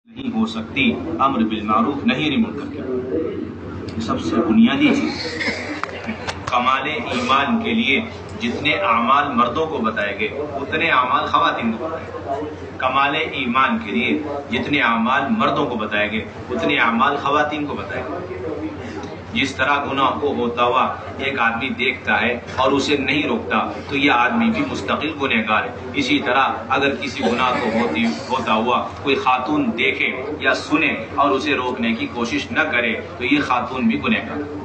نہیں ہو سکتی امر بالمعروف نہی عن المنکر کی۔ یہ سب سے بنیادی چیز۔ کمال ایمان کے لیے جتنے اعمال مردوں کو بتائے گئے اتنے اعمال خواتین کو بتائے گئے۔ کمال ایمان کے لیے جتنے اعمال مردوں کو بتائے گئے اتنے اعمال خواتین کو بتائے گئے۔ جس طرح گناہ کو ہوتا ہوا ایک آدمی دیکھتا ہے اور اسے نہیں روکتا تو یہ آدمی بھی مستقل گنہگار ہے۔ اسی طرح اگر کسی گناہ کو ہوتا ہوا کوئی خاتون دیکھے یا سنے اور اسے روکنے کی کوشش نہ کرے تو یہ خاتون بھی گنہگار ہے۔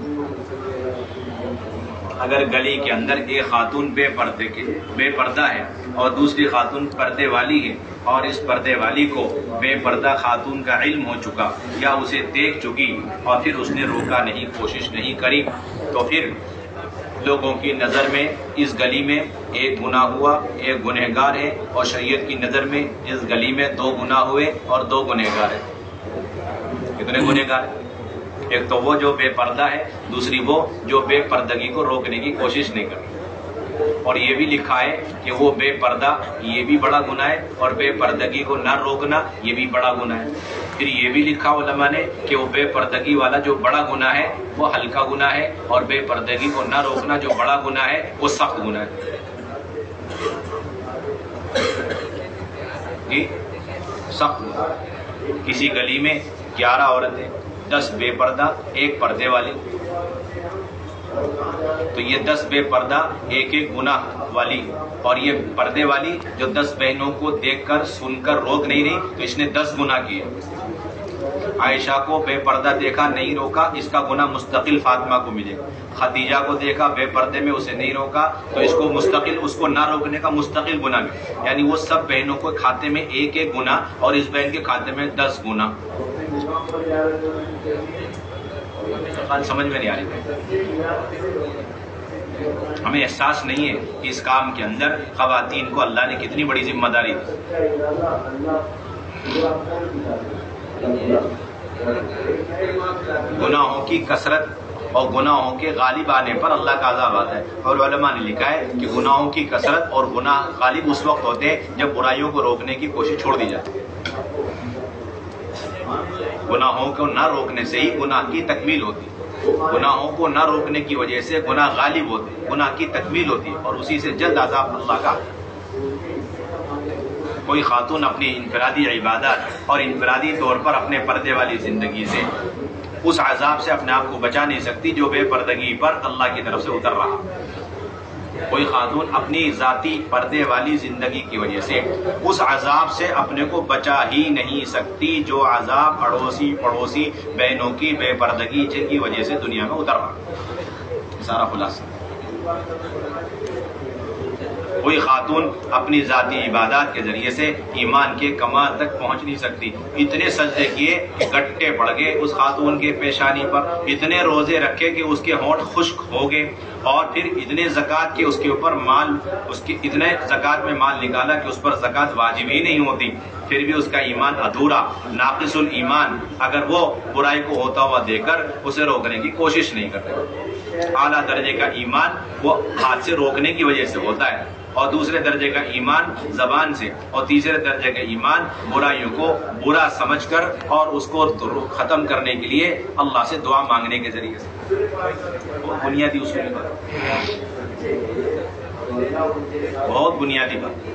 اگر گلی کے اندر ایک خاتون بے پردہ ہے اور دوسری خاتون پردے والی ہے اور اس پردے والی کو بے پردہ خاتون کا علم ہو چکا یا اسے دیکھ چکی اور پھر اس نے روکا نہیں، کوشش نہیں کری، تو پھر لوگوں کی نظر میں اس گلی میں ایک گناہ ہوا، ایک گنہگار ہے، اور شریعت کی نظر میں اس گلی میں دو گناہ ہوئے اور دو گنہگار ہیں۔ کتنے گنہگار ہیں؟ ایک تو وہ جو بے پردہ ہے، دوسری وہ جو بے پردگی کو روکنے کی کوشش نہیں کرتی۔ اور یہ بھی لکھا ہے کہ وہ بے پردہ یہ بھی بڑا گناہ ہے اور بے پردگی کو نہ روکنا یہ بھی بڑا گناہ ہے۔ پھر یہ بھی لکھا علماء نے کہ وہ بے پردگی والا جو بڑا گناہ ہے وہ ہلکا گناہ ہے، اور بے پردگی کو نہ روکنا جو بڑا گناہ ہے وہ سخت گناہ ہے۔ جی سخت گناہ۔ کسی گلی میں 11 عورتیں، 10 بے پردہ، ایک پردے والی، تو یہ 10 بے پردہ ایک ایک گناہ والی، اور یہ پردے والی جو 10 بہنوں کو دیکھ کر سن کر روک نہیں رہی تو اس نے 10 گناہ کیے۔ عائشہ کو بے پردہ دیکھا نہیں روکا، اس کا گناہ مستقل فاطمہ کو ملے گا۔ خدیجہ کو دیکھا بے پردے میں، اسے نہیں روکا تو اس کو مستقل، اس کو نہ روکنے کا مستقل گناہ ملے، یعنی وہ سب بہنوں کو کھاتے میں ایک ایک گناہ اور اس بہن کے کھاتے میں 10 گناہ۔ سمجھ میں نہیں آ رہی؟ ہمیں احساس نہیں ہے کہ اس کام کے اندر خواتین کو اللہ نے کتنی بڑی ذمہ داری دی۔ گناہوں کی کثرت اور گناہوں کے غالب آنے پر اللہ کا عذاب آتا ہے، اور علماء نے لکھا ہے کہ گناہوں کی کثرت اور گناہ غالب اس وقت ہوتے ہیں جب برائیوں کو روکنے کی کوشش چھوڑ دی جاتی ہے۔ گناہوں کو نہ روکنے سے ہی گناہ کی تکمیل ہوتی ہے۔ گناہوں کو نہ روکنے کی وجہ سے گناہ غالب ہوتے ہیں، گناہ کی تکمیل ہوتی ہے، اور اسی سے جلد عذاب اللہ کا۔ کوئی خاتون اپنی انفرادی عبادات اور انفرادی طور پر اپنے پردے والی زندگی سے اس عذاب سے اپنے آپ کو بچا نہیں سکتی جو بے پردگی پر اللہ کی طرف سے اتر رہا۔ کوئی خاتون اپنی ذاتی پردے والی زندگی کی وجہ سے اس عذاب سے اپنے کو بچا ہی نہیں سکتی جو عذاب اڑوسی پڑوسی بہنوں کی بے پردگی کی وجہ سے دنیا میں اتر رہا۔ سارا خلاصہ۔ کوئی خاتون اپنی ذاتی عبادات کے ذریعے سے ایمان کے کمال تک پہنچ نہیں سکتی۔ اتنے سجدے کیے کہ گٹے پڑ گئے اس خاتون کے پیشانی پر، اتنے روزے رکھے کہ اس کے ہونٹ خشک ہو گئے، اور پھر اتنے زکوٰۃ کے اس کے اوپر مال، اتنے زکوٰۃ میں مال نکالا کہ اس پر زکوٰۃ واجب ہی نہیں ہوتی، پھر بھی اس کا ایمان ادھورا، ناقص الایمان، اگر وہ برائی کو ہوتا ہوا دیکھ کر اسے روکنے کی کوشش نہیں کرتے۔ اعلیٰ درجے کا ایمان وہ ہاتھ سے روکنے کی وجہ سے ہوتا ہے، اور دوسرے درجے کا ایمان زبان سے، اور تیسرے درجے کا ایمان برائیوں کو برا سمجھ کر اور اس کو ختم کرنے کے لیے اللہ سے دعا مانگنے کے ذریعے سے۔ بنیادی اصول بہت بنیادی بات۔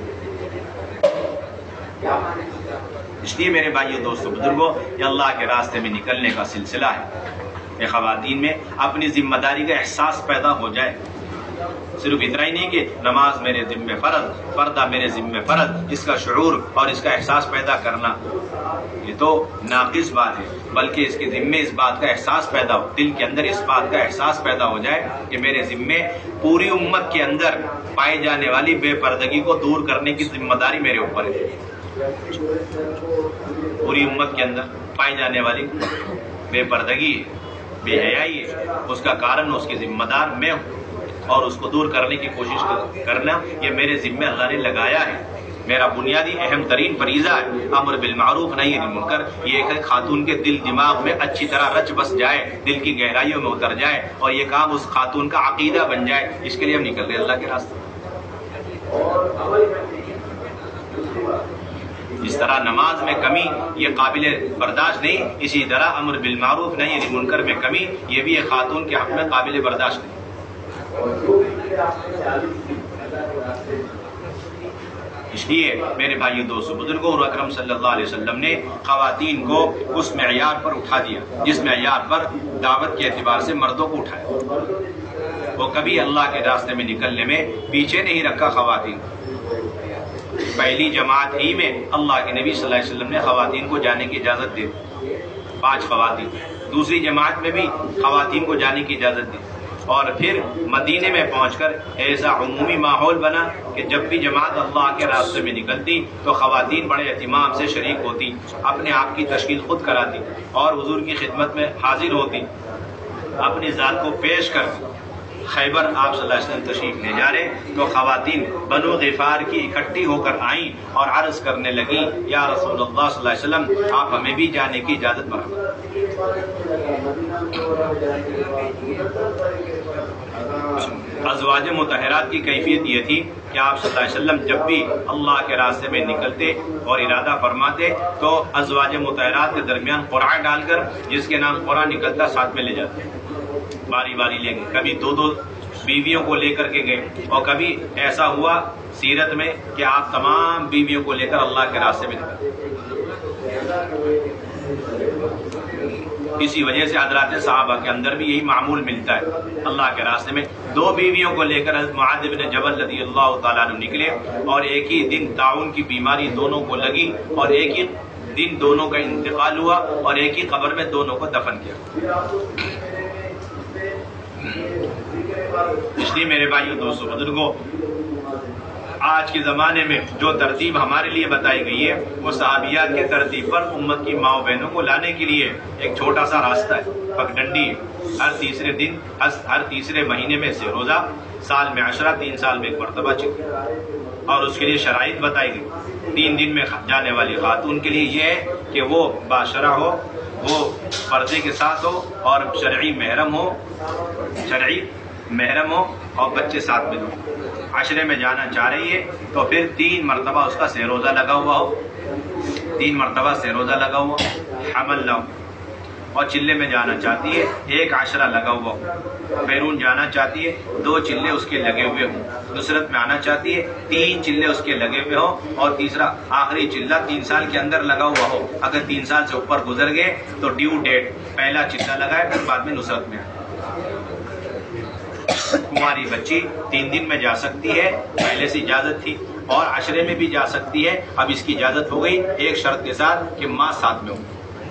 اس لیے میرے بھائیو دوستو بزرگوں، یہ اللہ کے راستے میں نکلنے کا سلسلہ ہے کہ خواتین میں اپنی ذمہ داری کا احساس پیدا ہو جائے۔ صرف اتنا ہی نہیں کہ نماز میرے ذمہ فرض، پردہ میرے ذمہ فرض، اس کا شعور اور اس کا احساس پیدا کرنا یہ تو ناقص بات ہے، بلکہ اس کے ذمے اس بات کا احساس پیدا ہو، دل کے اندر اس بات کا احساس پیدا ہو جائے کہ میرے ذمے پوری امت کے اندر پائی جانے والی بے پردگی کو دور کرنے کی ذمہ داری میرے اوپر ہے۔ پوری امت کے اندر پائی جانے والی بے پردگی، بے حیائی ہے، اس کا کارن، اس کی ذمہ دار میں ہوں، اور اس کو دور کرنے کی کوشش کرنا یہ میرے ذمہ اللہ نے لگایا ہے۔ میرا بنیادی اہم ترین فریضہ ہے امر بالمعروف نہی عن المنکر۔ یہ ایک خاتون کے دل دماغ میں اچھی طرح رچ بس جائے، دل کی گہرائیوں میں اتر جائے، اور یہ کام اس خاتون کا عقیدہ بن جائے۔ اس کے لیے ہم نکل رہے اللہ کے راستے۔ اس طرح نماز میں کمی یہ قابل برداشت نہیں، اسی طرح امر بالمعروف نہیں یعنی منکر میں کمی یہ بھی ایک خاتون کے حق میں قابل برداشت نہیں۔ اس لیے میرے بھائیو دوستو بزرگوں، اور اکرم صلی اللہ علیہ وسلم نے خواتین کو اس معیار پر اٹھا دیا جس معیار پر دعوت کے اعتبار سے مردوں کو اٹھایا۔ وہ کبھی اللہ کے راستے میں نکلنے میں پیچھے نہیں رکھا خواتین۔ پہلی جماعت ہی میں اللہ کے نبی صلی اللہ علیہ وسلم نے خواتین کو جانے کی اجازت دی، 5 خواتین۔ دوسری جماعت میں بھی خواتین کو جانے کی اجازت دی، اور پھر مدینے میں پہنچ کر ایسا عمومی ماحول بنا کہ جب بھی جماعت اللہ کے راستے میں نکلتی تو خواتین بڑے اہتمام سے شریک ہوتی، اپنے آپ کی تشکیل خود کراتی اور حضور کی خدمت میں حاضر ہوتی، اپنی ذات کو پیش کرتی۔ خیبر آپ صلی اللہ علیہ وسلم تشریف لے جا رہے تو خواتین بنو غفار کی اکٹھی ہو کر آئیں اور عرض کرنے لگی، یا رسول اللہ صلی اللہ علیہ وسلم آپ ہمیں بھی جانے کی اجازت فرمائیں۔ ازواج مطہرات کی کیفیت یہ تھی کہ آپ صلی اللہ علیہ وسلم جب بھی اللہ کے راستے میں نکلتے اور ارادہ فرماتے تو ازواج مطہرات کے درمیان قرعہ ڈال کر جس کے نام قرعہ نکلتا ساتھ میں لے جاتے، باری باری لے گئے۔ کبھی 2 بیویوں کو لے کر کے گئے، اور کبھی ایسا ہوا سیرت میں کہ آپ تمام بیویوں کو لے کر اللہ کے راستے میں نکلتے۔ اسی وجہ سے حضرات صحابہ کے اندر بھی یہی معمول ملتا ہے، اللہ کے راستے میں 2 بیویوں کو لے کر معاذ بن جبل رضی اللہ تعالیٰ عنہ نکلے، اور ایک ہی دن طاعون کی بیماری دونوں کو لگی، اور ایک ہی دن دونوں کا انتقال ہوا، اور ایک ہی قبر میں دونوں کو دفن کیا۔ اس لیے میرے بھائیو دوستو بزرگوں، آج کے زمانے میں جو ترتیب ہمارے لیے بتائی گئی ہے وہ صحابیات کے ترتیب پر امت کی ماؤں بہنوں کو لانے کے لیے ایک چھوٹا سا راستہ ہے، پگڈنڈی ہے۔ ہر تیسرے دن، ہر تیسرے مہینے میں سے روزہ، سال میں 10، 3 سال میں 1 مرتبہ چکر، اور اس کے لیے شرائط بتائی گئی۔ 3 دن میں جانے والی خاتون کے لیے یہ ہے کہ وہ باشرہ ہو، وہ پردے کے ساتھ ہو، اور شرعی محرم ہو اور بچے ساتھ میں ہو۔ عشرے میں جانا چاہ رہی ہے تو پھر 3 مرتبہ اس کا سہ-روزہ لگا ہوا ہو، 3 مرتبہ سہ-روزہ لگا ہوا، حمل نہ ہو، اور چلے میں جانا چاہتی ہے 1 عشرہ لگا ہوا ہو، بیرون جانا چاہتی ہے 2 چلے اس کے لگے ہوئے ہوں، نصرت میں آنا چاہتی ہے 3 چلے اس کے لگے ہوئے ہوں، اور تیسرا آخری چلہ 3 سال کے اندر لگا ہوا ہو۔ اگر 3 سال سے اوپر گزر گئے تو ڈیو ڈیٹ پہلا چلہ لگائے، پھر بعد میں نصرت میں آئے۔ کماری بچی 3 دن میں جا سکتی ہے، پہلے سے اجازت تھی، اور عشرے میں بھی جا سکتی ہے، اب اس کی اجازت ہو گئی ایک شرط کے ساتھ کہ ماں ساتھ میں ہو۔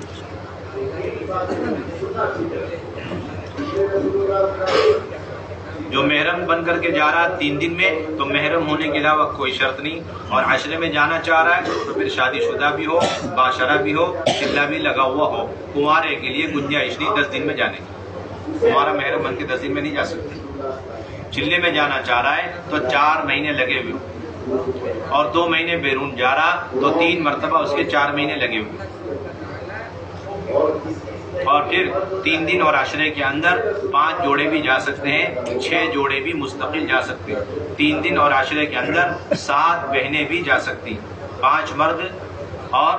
جو محرم بن کر کے جا رہا 3 دن میں تو محرم ہونے کے علاوہ کوئی شرط نہیں، اور عشرے میں جانا چاہ رہا ہے تو پھر شادی شدہ بھی ہو، باشرہ بھی ہو، چلہ بھی لگا ہوا ہو۔ کمارے کے لیے گنجائش نہیں 10 دن میں جانے کی، کمارا محرم بن کے 10 دن میں نہیں جا سکتی۔ چلے میں جانا چاہ رہا ہے تو 4 مہینے لگے ہوئے، اور 2 مہینے بیرون جا رہا تو 3 مرتبہ اس کے 4 مہینے لگے ہوئے، اور پھر 3 دن اور عشرے کے اندر 5 جوڑے بھی جا سکتے ہیں، 6 جوڑے بھی مستقل جا سکتے ہیں۔ 3 دن اور عشرے کے اندر 7 بہنیں بھی جا سکتی ہیں، 5 مرد اور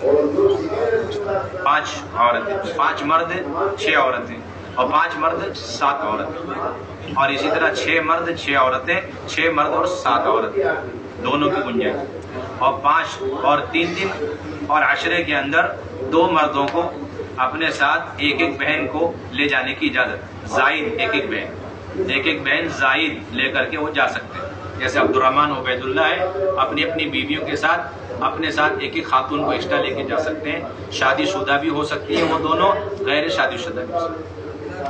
5 عورتیں، 5 مرد 6 عورتیں، اور 5 مرد 7 عورتیں، اور اسی طرح 6 مرد 6 عورتیں، 6 مرد اور 7 عورتیں دونوں کی گنجائش، اور 5 اور 3 دن اور عشرے کے اندر 2 مردوں کو اپنے ساتھ 1 بہن کو لے جانے کی اجازت، زائد 1 بہن زائد لے کر کے وہ جا سکتے ہیں۔ جیسے عبد الرحمن عبید اللہ ہے، اپنی بیویوں کے ساتھ اپنے ساتھ 1 خاتون کو ایکسٹرا لے کے جا سکتے ہیں۔ شادی شدہ بھی ہو سکتی ہیں وہ دونوں، غیر شادی شدہ بھی ہو سکتی ہیں۔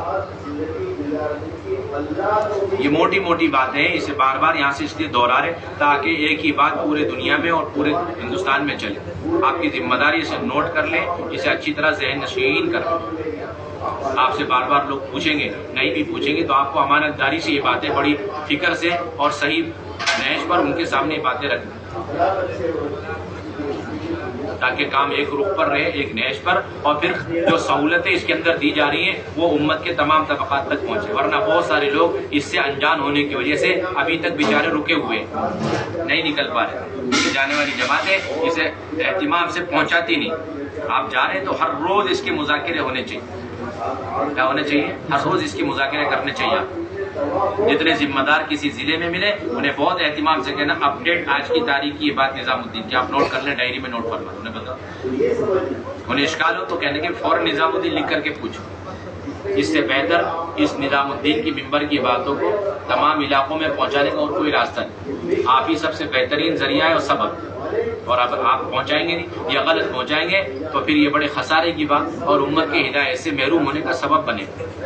یہ موٹی موٹی باتیں ہیں، اسے بار بار یہاں سے اس لیے دوہرا رہے تاکہ ایک ہی بات پورے دنیا میں اور پورے ہندوستان میں چلے۔ آپ کی ذمہ داری اسے نوٹ کر لیں، اسے اچھی طرح ذہن نشین کر لیں۔ آپ سے بار بار لوگ پوچھیں گے، نہیں بھی پوچھیں گے تو آپ کو امانت داری سے یہ باتیں بڑی فکر سے اور صحیح نہج پر ان کے سامنے باتیں رکھیں۔ تاکہ کام ایک رخ پر رہے، ایک نہج پر، اور پھر جو سہولتیں اس کے اندر دی جا رہی ہیں وہ امت کے تمام طبقات تک پہنچے، ورنہ بہت سارے لوگ اس سے انجان ہونے کی وجہ سے ابھی تک بیچارے رکے ہوئے نہیں نکل پا رہے۔ جانے والی جماعتیں اسے اہتمام سے پہنچاتی نہیں۔ آپ جا رہے ہیں تو ہر روز اس کے مذاکرے ہونے چاہیے، کیا ہونے چاہیے؟ ہر روز اس کے مذاکرے کرنے چاہیے۔ جتنے ذمہ دار کسی ضلع میں ملے انہیں بہت اہتمام سے کہنا اپڈیٹ آج کی تاریخ کی یہ بات نظام الدین کی، آپ نوٹ کر لیں، ڈائری میں نوٹ فرما، انہیں بتا، انہیں اشکال ہو تو کہنے کے فوراً نظام الدین لکھ کر کے پوچھو۔ اس سے بہتر اس نظام الدین کی ممبر کی باتوں کو تمام علاقوں میں پہنچانے کا اور کوئی راستہ نہیں۔ آپ ہی سب سے بہترین ذریعہ ہے اور سبب، اور اگر آپ پہنچائیں گے نہیں یا غلط پہنچائیں گے تو پھر یہ بڑے خسارے کی بات اور امت کی ہدایت سے محروم ہونے کا سبب بنے۔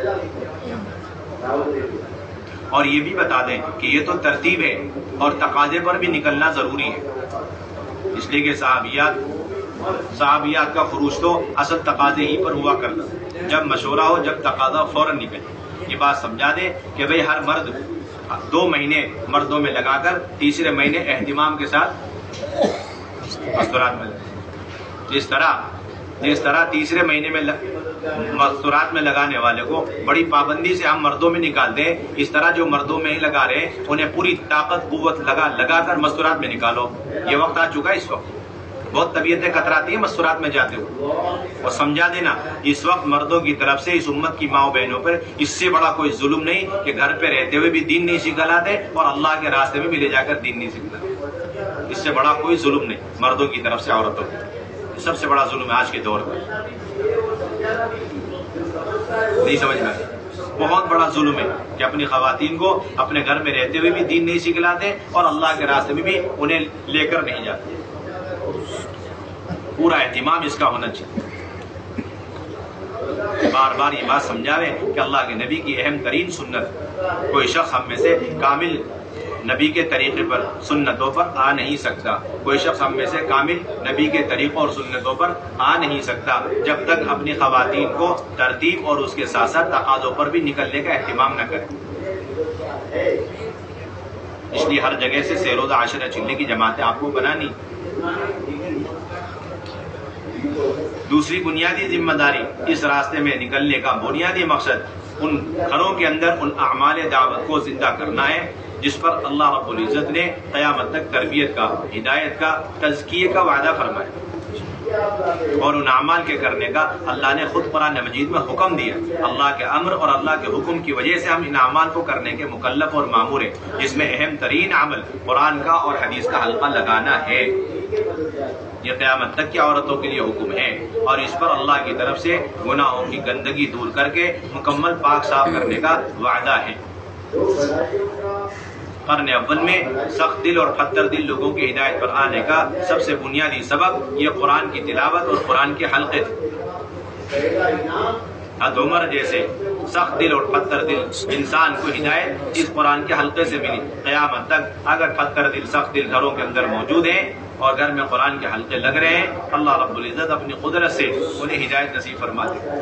اور یہ بھی بتا دیں کہ یہ تو ترتیب ہے اور تقاضے پر بھی نکلنا ضروری ہے، اس لیے کہ صحابیات کا خروج تو اصل تقاضے ہی پر ہوا کرتا، جب مشورہ ہو، جب تقاضا فوراً نکلے۔ یہ بات سمجھا دیں کہ بھئی ہر مرد 2 مہینے مردوں میں لگا کر تیسرے مہینے اہتمام کے ساتھ مستورات میں لگے، جس طرح تیسرے مہینے میں مستورات میں لگانے والے کو بڑی پابندی سے ہم مردوں میں نکالتے ہیں، اس طرح جو مردوں میں ہی لگا رہے ہیں انہیں پوری طاقت قوت لگا کر مستورات میں نکالو۔ یہ وقت آ چکا ہے، اس وقت بہت طبیعتیں کتراتی ہیں مستورات میں جاتے ہوئے، اور سمجھا دینا اس وقت مردوں کی طرف سے اس امت کی ماؤں بہنوں پر اس سے بڑا کوئی ظلم نہیں کہ گھر پہ رہتے ہوئے بھی دین نہیں سکھا لاتے اور اللہ کے راستے میں بھی لے جا کر دین نہیں سکھلاتے۔ اس سے بڑا کوئی ظلم نہیں مردوں کی طرف سے عورتوں کو، سب سے بڑا ظلم ہے آج کے دور میں، نہیں سمجھ میں، بہت بڑا ظلم ہے کہ اپنی خواتین کو اپنے گھر میں رہتے ہوئے بھی دین نہیں سکھلاتے اور اللہ کے راستے میں بھی انہیں لے کر نہیں جاتے۔ پورا اہتمام اس کا ہونا چاہیے۔ بار بار یہ بات سمجھاوے کہ اللہ کے نبی کی اہم ترین سنت، کوئی شخص ہم میں سے کامل نبی کے طریقے پر سنتوں پر آ نہیں سکتا، کوئی شخص ہم میں سے کامل نبی کے طریقوں اور سنتوں پر آ نہیں سکتا جب تک اپنی خواتین کو ترتیب اور اس کے ساتھ ساتھ تقاضوں پر بھی نکلنے کا اہتمام نہ کرے۔ اس لیے ہر جگہ سے سیر و عاشرہ چلنے کی جماعتیں آپ کو بنانی۔ دوسری بنیادی ذمہ داری اس راستے میں نکلنے کا بنیادی مقصد ان گھروں کے اندر ان اعمال دعوت کو زندہ کرنا ہے جس پر اللہ رب العزت نے قیامت تک تربیت کا، ہدایت کا، تزکیے کا وعدہ فرمایا، اور ان اعمال کے کرنے کا اللہ نے خود قرآن مجید میں حکم دیا۔ اللہ کے امر اور اللہ کے حکم کی وجہ سے ہم ان اعمال کو کرنے کے مکلف اور مامور ہیں، جس میں اہم ترین عمل قرآن کا اور حدیث کا حلقہ لگانا ہے۔ یہ قیامت تک کی عورتوں کے لیے حکم ہے، اور اس پر اللہ کی طرف سے گناہوں کی گندگی دور کر کے مکمل پاک صاف کرنے کا وعدہ ہے۔ قرن اول میں سخت دل اور پتھر دل لوگوں کی ہدایت پر آنے کا سب سے بنیادی سبب یہ قرآن کی تلاوت اور قرآن کے حلقے تھے۔ حضرت عمر جیسے سخت دل اور پتھر دل انسان کو ہدایت اس قرآن کے حلقے سے ملی۔ قیامت تک اگر پتھر دل سخت دل گھروں کے اندر موجود ہیں اور گھر میں قرآن کے حلقے لگ رہے ہیں، اللہ رب العزت اپنی قدرت سے انہیں ہدایت نصیب فرما دے۔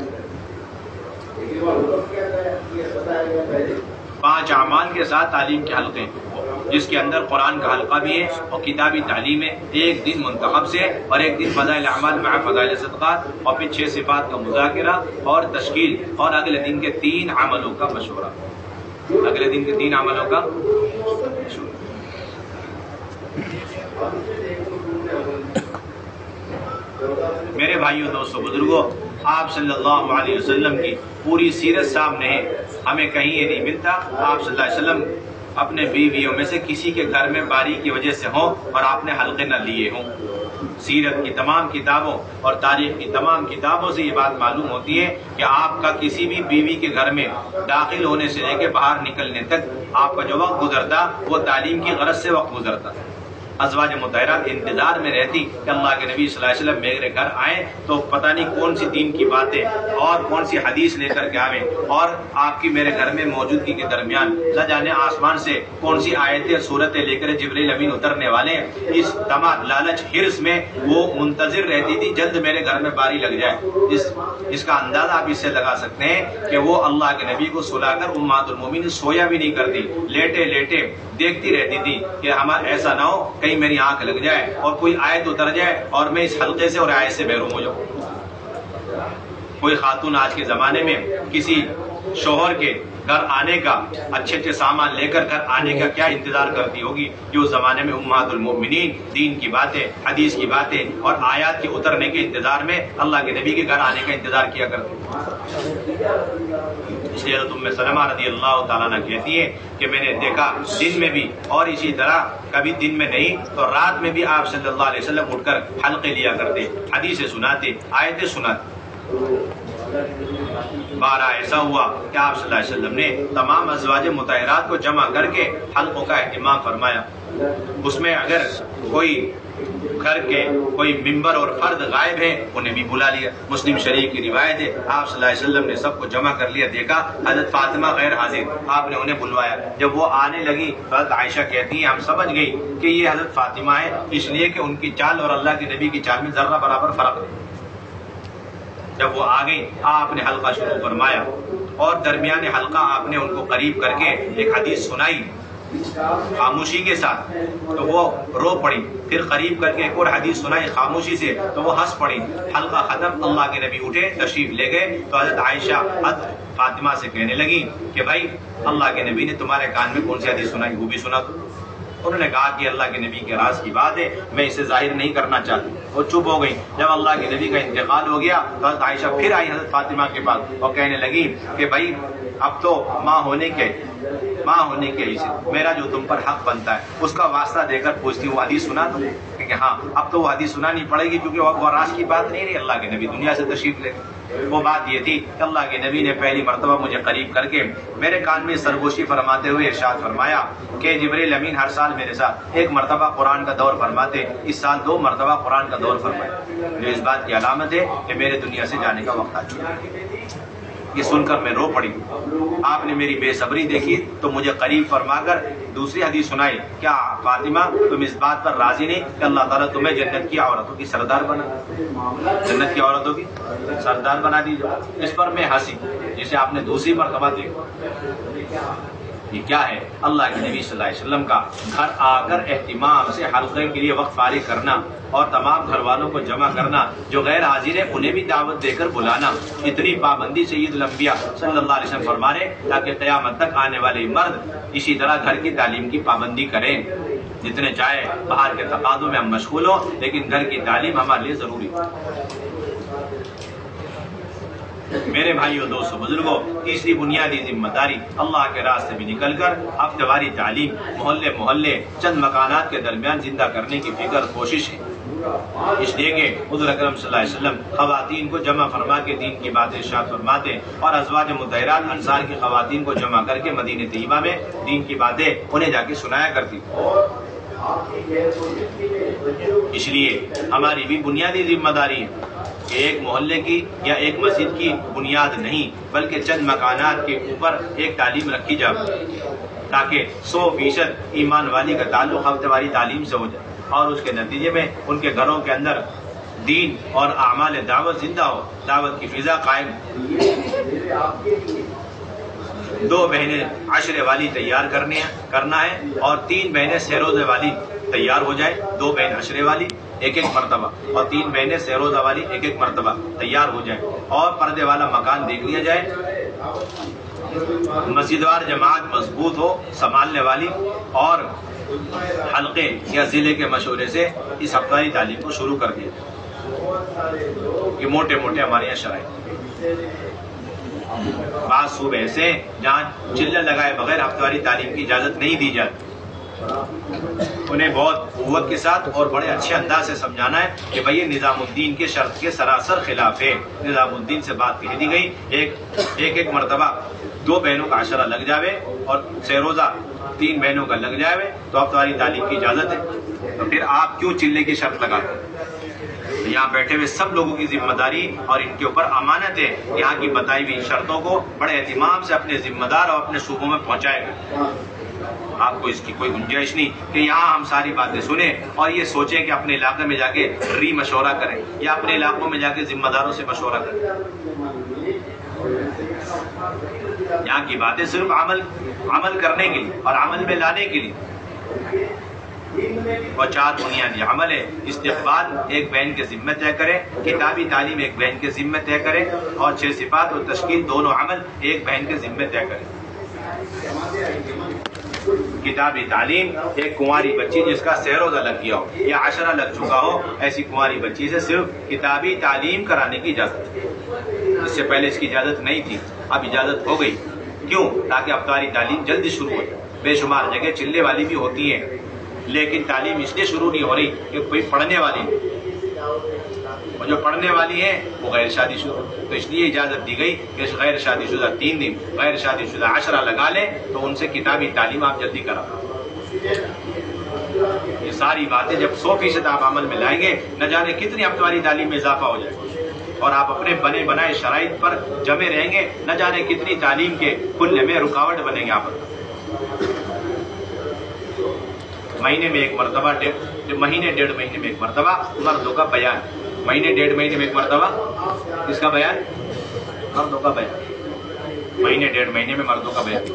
5 اعمال کے ساتھ تعلیم کے حلقے، جس کے اندر قرآن کا حلقہ بھی ہے اور کتابی تعلیم ہے، ایک دن منتخب سے اور ایک دن فضائل اعمال مع فضائل صدقات، اور پھر 6 صفات کا مذاکرہ اور تشکیل، اور اگلے دن کے 3 عملوں کا مشورہ، اگلے دن کے 3 عملوں کا مشورہ۔ میرے بھائیوں، دوستوں، بزرگوں، آپ صلی اللہ علیہ وسلم کی پوری سیرت سامنے ہے، ہمیں کہیں یہ نہیں ملتا آپ صلی اللہ علیہ وسلم اپنے بیویوں میں سے کسی کے گھر میں باری کی وجہ سے ہوں اور آپ نے حلقے نہ لیے ہوں۔ سیرت کی تمام کتابوں اور تاریخ کی تمام کتابوں سے یہ بات معلوم ہوتی ہے کہ آپ کا کسی بھی بیوی کے گھر میں داخل ہونے سے لے کے باہر نکلنے تک آپ کا جو وقت گزرتا وہ تعلیم کی غرض سے وقت گزرتا۔ ازواج مطہرات انتظار میں رہتی کہ اللہ کے نبی صلی اللہ علیہ وسلم میرے گھر آئیں تو پتہ نہیں کون سی دین کی باتیں اور کون سی حدیث لے کر کے آئیں، اور آپ کی میرے گھر میں موجودگی کے درمیان نہ جانے آسمان سے کون سی آیتیں صورتیں لے کر جبرائیل امین اترنے والے ہیں۔ اس تمام لالچ حرص میں وہ منتظر رہتی تھی جلد میرے گھر میں باری لگ جائے۔ اس کا اندازہ آپ اس سے لگا سکتے ہیں کہ وہ اللہ کے نبی کو سلا کر امہات المومنین سویا بھی نہیں کرتی، لیٹے لیٹے دیکھتی رہتی تھی کہ ہمارا ایسا نہ ہو کہیں کہیں میری آنکھ لگ جائے اور کوئی آیت اتر جائے اور میں اس حلقے سے اور آیت سے محروم ہو جاؤں۔ کوئی خاتون آج کے زمانے میں کسی شوہر کے گھر آنے کا، اچھے اچھے سامان لے کر گھر آنے کا کیا انتظار کرتی ہوگی، جو اس زمانے میں امہات المؤمنین دین کی باتیں، حدیث کی باتیں اور آیات کے اترنے کے انتظار میں اللہ کے نبی کے گھر آنے کا انتظار کیا کرتی۔ اس لیے حضرت ام سلمہ رضی اللہ تعالیٰ عنہ کہتی ہے کہ میں نے دیکھا دن میں بھی اور اسی طرح کبھی دن میں نہیں تو رات میں بھی آپ صلی اللہ علیہ وسلم اٹھ کر حلقے لیا کرتے، حدیثیں سناتے، آیتیں سناتے۔ بارہ ایسا ہوا کہ آپ صلی اللہ علیہ وسلم نے تمام ازواج مطہرات کو جمع کر کے حلقوں کا اہتمام فرمایا۔ اس میں اگر کوئی گھر کے کوئی ممبر اور فرد غائب ہے انہیں بھی بلا لیا۔ مسلم شریف کی روایت ہے آپ صلی اللہ علیہ وسلم نے سب کو جمع کر لیا، دیکھا حضرت فاطمہ غیر حاضر، آپ نے انہیں بلوایا۔ جب وہ آنے لگی حضرت عائشہ کہتی ہیں ہم سمجھ گئی کہ یہ حضرت فاطمہ ہے، اس لیے کہ ان کی چال اور اللہ کے نبی کی چال میں ذرہ برابر فرق ہے۔ جب وہ آ گئی آپ نے حلقہ شروع فرمایا اور درمیان حلقہ آپ نے ان کو قریب کر کے ایک حدیث سنائی خاموشی کے ساتھ، تو وہ رو پڑی، پھر قریب کر کے ایک اور حدیث سنائی خاموشی سے تو وہ ہنس پڑی۔ حلقہ ختم، اللہ کے نبی اٹھے تشریف لے گئے تو حضرت عائشہ حضرت فاطمہ سے کہنے لگی کہ بھائی اللہ کے نبی نے تمہارے کان میں کون سی حدیث سنائی، وہ بھی سنا دو۔ انہوں نے کہا کہ اللہ کے نبی کے راز کی بات ہے، میں اسے ظاہر نہیں کرنا چاہتی، وہ چپ ہو گئی۔ جب اللہ کے نبی کا انتقال ہو گیا تو حضرت عائشہ پھر آئی حضرت فاطمہ کے پاس اور کہنے لگی کہ بھائی اب تو ماں ہونے کے حیثیت میرا جو تم پر حق بنتا ہے اس کا واسطہ دے کر پوچھتی ہوں، وہ حدیث سنا دو کہ ہاں اب تو وہ حدیث سنانی پڑے گی کیونکہ وہ راز کی بات نہیں رہی، اللہ کے نبی دنیا سے تشریف لے گئے۔ وہ بات یہ تھی کہ اللہ کے نبی نے پہلی مرتبہ مجھے قریب کر کے میرے کان میں سرگوشی فرماتے ہوئے ارشاد فرمایا کہ جبریل امین ہر سال میرے ساتھ ایک مرتبہ قرآن کا دور فرماتے، اس سال 2 مرتبہ قرآن کا دور فرمایا، جو اس بات کی علامت ہے کہ میرے دنیا سے جانے کا وقت آ چکا ہے۔ یہ سن کر میں رو پڑی۔ آپ نے میری بے صبری دیکھی تو مجھے قریب فرما کر دوسری حدیث سنائی، کیا فاطمہ تم اس بات پر راضی نہیں کہ اللہ تعالیٰ تمہیں جنت کی عورتوں کی سردار بنا، جنت کی عورتوں کی سردار بنا دیجیے۔ اس پر میں ہنسی، جسے آپ نے دوسری مرتبہ دیکھا۔ یہ کیا ہے؟ اللہ کے نبی صلی اللہ علیہ وسلم کا گھر آ کر اہتمام سے حلقے کے لیے وقت فارغ کرنا اور تمام گھر والوں کو جمع کرنا، جو غیر حاضر ہے انہیں بھی دعوت دے کر بلانا، اتنی پابندی سید الانبیاء صلی اللہ علیہ وسلم فرما رہے تاکہ قیامت تک آنے والے مرد اسی طرح گھر کی تعلیم کی پابندی کریں۔ جتنے چاہے باہر کے تقاضوں میں ہم مشغول ہوں لیکن گھر کی تعلیم ہمارے لیے ضروری ہے۔ میرے بھائیوں دوستوں بزرگوں، تیسری بنیادی ذمہ داری اللہ کے راستے میں نکل کر ہفتہ واری تعلیم محلے چند مکانات کے درمیان زندہ کرنے کی فکر کوشش ہے۔ اس لیے کہ حضور اکرم صلی اللہ علیہ وسلم خواتین کو جمع فرما کے دین کی باتیں ارشاد فرماتے اور ازواج مطہرات انصار کی خواتین کو جمع کر کے مدینہ طیبہ میں دین کی باتیں انہیں جا کے سنایا کرتی۔ اس لیے ہماری بھی بنیادی ذمہ داری ہے کہ ایک محلے کی یا ایک مسجد کی بنیاد نہیں بلکہ چند مکانات کے اوپر ایک تعلیم رکھی جائے تاکہ 100% ایمان والی کا تعلق ہفتہ واری تعلیم سے ہو جائے اور اس کے نتیجے میں ان کے گھروں کے اندر دین اور اعمال دعوت زندہ ہو، دعوت کی فضا قائم۔ 2 بہنیں عشرے والی تیار کرنا ہے اور 3 بہنیں سہروزے والی تیار ہو جائے، 2 بہن عشرے والی ایک مرتبہ اور 3 بہنیں سہروزہ والی ایک مرتبہ تیار ہو جائے اور پردے والا مکان دیکھ لیا جائے، مسجدوار جماعت مضبوط ہو سنبھالنے والی، اور حلقے یا ضلع کے مشورے سے اس ہفتہ تعلیم کو شروع کر دیا۔ یہ موٹے ہمارے یہاں شرائط۔ بعض صوبے ایسے ہیں جہاں چلے لگائے بغیر ہفتہ واری تعلیم کی اجازت نہیں دی جاتی، انہیں بہت قوت کے ساتھ اور بڑے اچھے انداز سے سمجھانا ہے کہ بھئی یہ نظام الدین کے شرط کے سراسر خلاف ہے۔ نظام الدین سے بات کہہ دی گئی، ایک مرتبہ 2 بہنوں کا عشرہ لگ جاوے اور سہروزہ 3 بہنوں کا لگ جاوے تو ہفتہ واری تعلیم کی اجازت ہے، تو پھر آپ کیوں چلے کی شرط لگاتے ہیں؟ یہاں بیٹھے ہوئے سب لوگوں کی ذمہ داری اور ان کے اوپر امانت ہے یہاں کی بتائی ہوئی شرطوں کو بڑے اہتمام سے اپنے ذمہ دار اور اپنے صوبوں میں پہنچائے گا۔ آپ کو اس کی کوئی گنجائش نہیں کہ یہاں ہم ساری باتیں سنیں اور یہ سوچیں کہ اپنے علاقے میں جا کے مشورہ کریں یا اپنے علاقوں میں جا کے ذمہ داروں سے مشورہ کریں۔ یہاں کی باتیں صرف عمل کرنے کے لیے اور عمل میں لانے کے لیے۔ اور 4 بنیادی عمل ہے. استقبال ایک بہن کے ذمہ طے کرے، کتابی تعلیم ایک بہن کے ذمہ طے کرے، اور 6 صفات اور تشکیل دونوں عمل ایک بہن کے ذمہ طے کرے. کتابی تعلیم ایک کنواری بچی جس کا سہروزہ لگ گیا ہو یا عشرہ لگ چکا ہو، ایسی کنواری بچی سے صرف کتابی تعلیم کرانے کی اجازت ہے. اس سے پہلے اس کی اجازت نہیں تھی، اب اجازت ہو گئی. کیوں؟ تاکہ افطاری تعلیم جلدی شروع ہو جائے. بے شمار جگہ چلے والی بھی ہوتی ہیں، لیکن تعلیم اس لیے شروع نہیں ہو رہی کہ کوئی پڑھنے والی نہیں، اور جو پڑھنے والی ہیں وہ غیر شادی شدہ. تو اس لیے اجازت دی گئی کہ غیر شادی شدہ 3 دن، غیر شادی شدہ 10 لگا لیں تو ان سے کتابی تعلیم آپ جلدی کرا. یہ ساری باتیں جب 100% آپ عمل میں لائیں گے، نہ جانے کتنی افطاری تعلیم میں اضافہ ہو جائے گا، اور آپ اپنے بنے بنائے شرائط پر جمے رہیں گے، نہ جانے کتنی تعلیم کے کھلنے میں رکاوٹ بنیں گے. آپ مہینے میں ایک مرتبہ، مہینے 1.5 مہینے میں ایک مرتبہ مردوں کا بیان. مہینے 1.5 مہینے میں ایک مرتبہ کس کا بیان؟ مردوں کا بیان. مہینے 1.5 مہینے میں مردوں کا بیان.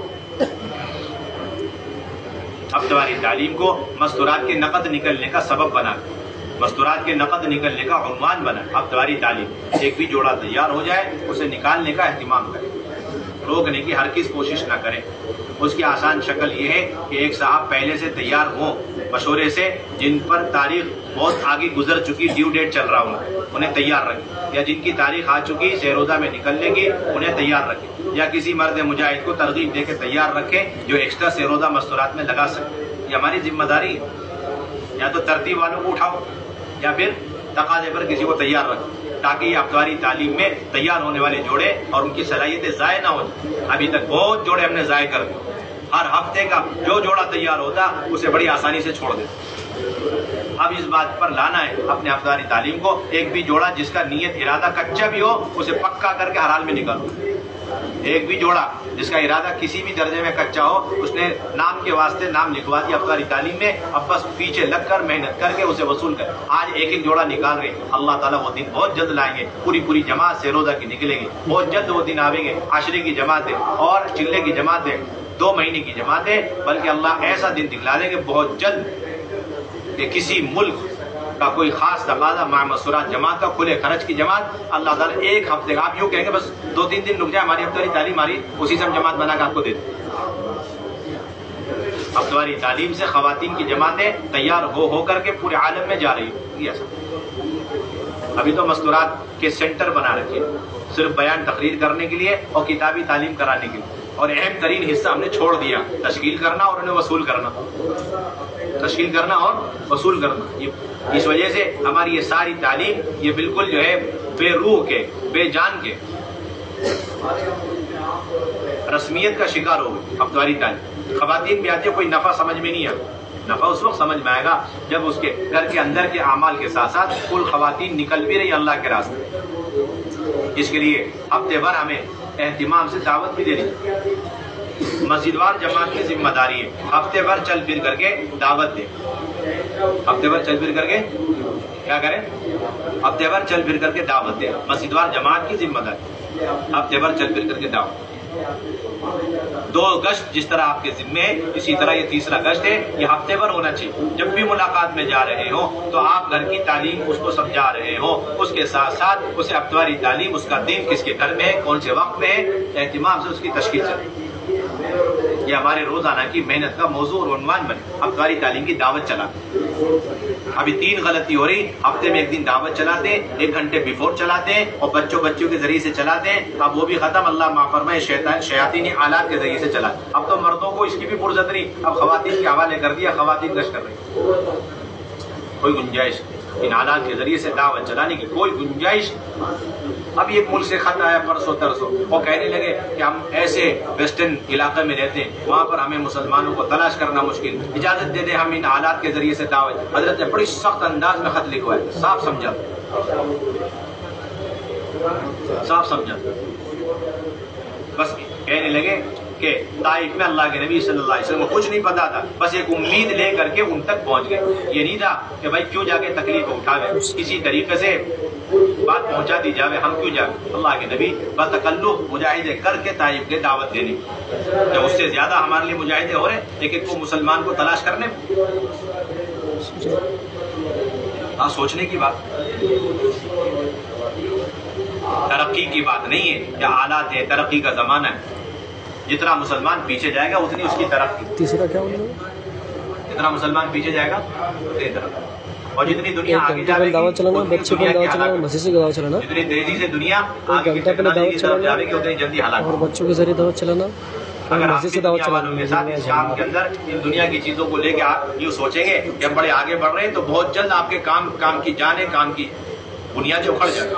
افطاری تعلیم کو مستورات کے نقد نکلنے کا سبب بنا، مستورات کے نقد نکلنے کا عنوان بنا. افطاری تعلیم ایک بھی جوڑا تیار ہو جائے اسے نکالنے کا اہتمام کریں، روکنے کی ہرگز کوشش نہ کریں. اس کی آسان شکل یہ ہے کہ ایک صاحب پہلے سے تیار ہوں مشورے سے، جن پر تاریخ بہت آگے گزر چکی، ڈیو ڈیٹ چل رہا ہوں، انہیں تیار رکھیں، یا جن کی تاریخ آ چکی سہروزہ میں نکلنے کی انہیں تیار رکھیں، یا کسی مرد مجاہد کو ترغیب دے کے تیار رکھیں جو ایکسٹرا سہروزہ مستورات میں لگا سکے. یہ ہماری ذمہ داری ہے. یا تو ترتیب والوں کو اٹھاؤ یا پھر تقاضے پر کسی کو تیار رکھو، تاکہ یہ افطاری تعلیم میں تیار ہونے والے جوڑے اور ان کی صلاحیتیں ضائع نہ ہو جائیں. ابھی تک بہت جوڑے ہم نے ضائع کر دیے. ہر ہفتے کا جو جوڑا تیار ہوتا اسے بڑی آسانی سے چھوڑ دیتے. اب اس بات پر لانا ہے اپنے افطاری تعلیم کو، ایک بھی جوڑا جس کا نیت ارادہ کچا بھی ہو اسے پکا کر کے ہر حال میں نکالو. ایک بھی جوڑا جس کا ارادہ کسی بھی درجے میں کچا ہو، اس نے نام کے واسطے نام لکھوا دیا افطاری تعلیم میں، اب بس پیچھے لگ کر محنت کر کے اسے وصول کر. آج ایک ایک جوڑا نکال رہے، اللہ تعالیٰ وہ دن بہت جلد لائیں گے. پوری جماعت سے روزہ کی نکلے گی، بہت جلد وہ دن آئیں گے. عشرے کی جماعتیں اور چلے کی جماعتیں، 2 مہینے کی جماعتیں، بلکہ اللہ ایسا دن دکھلا دیں گے بہت جلد کہ کسی ملک کا کوئی خاص تقاضا مع مسورات جماعت کا، کھلے خرچ کی جماعت، اللہ تعالیٰ ایک ہفتے کا، آپ یوں کہیں گے بس 2-3 دن رک جائے ہماری افطاری تعلیم آ رہی، اسی سے ہم جماعت بنا کے آپ کو دے دیں. افطاری تعلیم سے خواتین کی جماعتیں تیار ہو کر کے پورے عالم میں جا رہی ہیں. ابھی تو مستورات کے سینٹر بنا رکھے صرف بیان تقریر کرنے کے لیے اور کتابی تعلیم کرانے کے لیے، اور اہم ترین حصہ ہم نے چھوڑ دیا، تشکیل کرنا اور انہیں وصول کرنا. تشکیل کرنا اور وصول کرنا. اس وجہ سے ہماری یہ ساری تعلیم یہ بالکل جو ہے بے روح کے، بے جان کے رسمیت کا شکار ہو گئی افطاری تعلیم. خواتین بھی آتی ہے، کوئی نفع سمجھ میں نہیں آتا. نفع اس وقت سمجھ میں آئے گا جب اس کے گھر کے اندر کے اعمال کے ساتھ ساتھ کل خواتین نکل بھی رہی اللہ کے راستے. اس کے لیے ہفتے بھر ہمیں اہتمام سے دعوت بھی دینی. مسجد وار جماعت کی ذمہ داری ہے ہفتے بھر چل پھر کر کے دعوت دیں. ہفتے بھر چل پھر کر کے کیا کریں؟ ہفتے بھر چل پھر کر کے دعوت دیں. مسجد وار جماعت کی ذمہ داری، ہفتے بھر چل پھر کر کے دعوت. 2 گشت جس طرح آپ کے ذمے ہے، اسی طرح یہ تیسرا گشت ہے، یہ ہفتے بھر ہونا چاہیے. جب بھی ملاقات میں جا رہے ہو تو آپ گھر کی تعلیم اس کو سمجھا رہے ہو، اس کے ساتھ ساتھ اسے افطاری تعلیم، اس کا دن کس کے گھر میں ہے، کون سے وقت میں ہے، اہتمام سے اس کی تشکیل چلے. یہ ہمارے روزانہ کی محنت کا موضوع اور عنوان بنے. افطاری تعلیم کی دعوت چلاتے. ابھی 3 غلطی ہو رہی، ہفتے میں 1 دن دعوت چلاتے ہیں، 1 گھنٹے بیفور چلاتے ہیں، اور بچوں کے ذریعے سے چلاتے ہیں. اب وہ بھی ختم، اللہ معاف فرمائے، شیاطینی آلات کے ذریعے سے چلاتے. اب تو مردوں کو اس کی بھی فرصت نہیں، اب خواتین کے حوالے کر دیا، خواتین گشت کر رہی. کوئی گنجائش ان آلات کے ذریعے سے دعوت چلانے کی کوئی گنجائش. اب ایک ملک سے خط آیا پرسوں ترسوں، وہ کہنے لگے کہ ہم ایسے ویسٹرن علاقے میں رہتے ہیں، وہاں پر ہمیں مسلمانوں کو تلاش کرنا مشکل، اجازت دے دیں ہم ان آلات کے ذریعے سے دعوت. حضرت نے بڑی سخت انداز میں خط لکھوایا، صاف سمجھا بس کہنے لگے کہ طائف میں اللہ کے نبی صلی اللہ علیہ وسلم کو کچھ نہیں پتا تھا، بس ایک امید لے کر کے ان تک پہنچ گئے. یہ نہیں تھا کہ بھائی کیوں جا کے تکلیف اٹھاوے، کسی طریقے سے بات پہنچا دی جاوے، ہم کیوں جائیں. اللہ کے نبی بتکلف مجاہدے کر کے طائف کے دعوت دینی. جب اس سے زیادہ ہمارے لیے مجاہدے ہو رہے ایک ایک کو مسلمان کو تلاش کرنے میں. ہاں سوچنے کی بات، ترقی کی بات نہیں ہے. کیا حالات ہے، ترقی کا زمانہ ہے. جتنا مسلمان پیچھے جائے گا اتنی اس کی ترقی. تیسرا کیا ہوگا؟ جتنا مسلمان پیچھے جائے گا اتنی ترقی. اور جتنی دنیا آگے جائے گی، دعوت چلانا، بچے کو دعوت چلانا، مسجد سے دعوت چلانا، جتنی تیزی سے دنیا آگے گھنٹہ پہلے دعوت چلانا جائے گی اتنی جلدی ہلاک. اور بچوں کے ذریعے دعوت چلانا، اگر آپ مسجد سے کی دعوت دنیا والوں کے ساتھ اس کام کے اندر ان دنیا کی چیزوں کو لے کے آپ یوں سوچیں گے کہ ہم بڑے آگے بڑھ رہے ہیں، تو بہت جلد آپ کے کام کی جانیں، کام کی بنیادیں اکھڑ جائیں.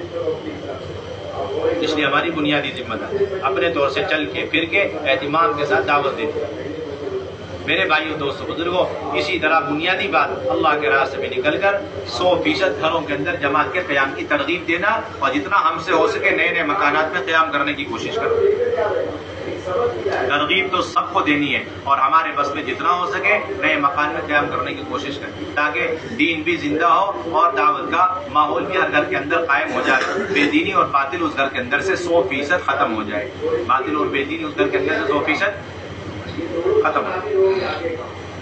اس لیے ہماری بنیادی ذمہ داری اپنے طور سے چل کے پھر کے اہتمام کے ساتھ دعوت دینی. میرے بھائیوں، دوستوں، بزرگوں، اسی طرح بنیادی بات اللہ کے راستے میں نکل کر 100% گھروں کے اندر جماعت کے قیام کی ترغیب دینا، اور جتنا ہم سے ہو سکے نئے نئے مکانات میں قیام کرنے کی کوشش کرنا. ترغیب تو سب کو دینی ہے، اور ہمارے بس میں جتنا ہو سکے نئے مکان میں قیام کرنے کی کوشش کریں، تاکہ دین بھی زندہ ہو اور دعوت کا ماحول بھی ہر گھر کے اندر قائم ہو جائے. بے دینی اور باطل اس گھر کے اندر سے 100% ختم ہو جائے. باطل اور بے دینی اس گھر کے اندر سے 100% ختم ہو جائے.